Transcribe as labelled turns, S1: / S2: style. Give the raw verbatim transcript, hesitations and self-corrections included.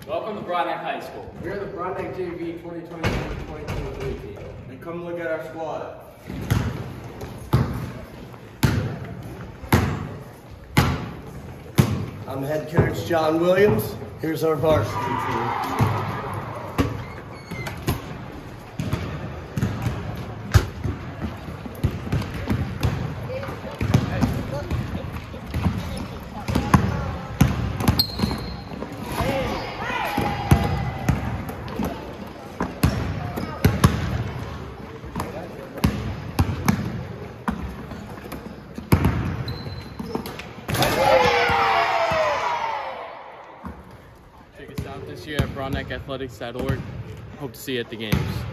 S1: Welcome to Broadneck High School.
S2: We are the Broadneck J V twenty twenty-four twenty twenty-three team.
S3: And come look at our squad.
S4: I'm head coach John Williams. Here's our varsity team.
S1: Check us out this year at broadneck athletics dot org. Hope to see you at the games.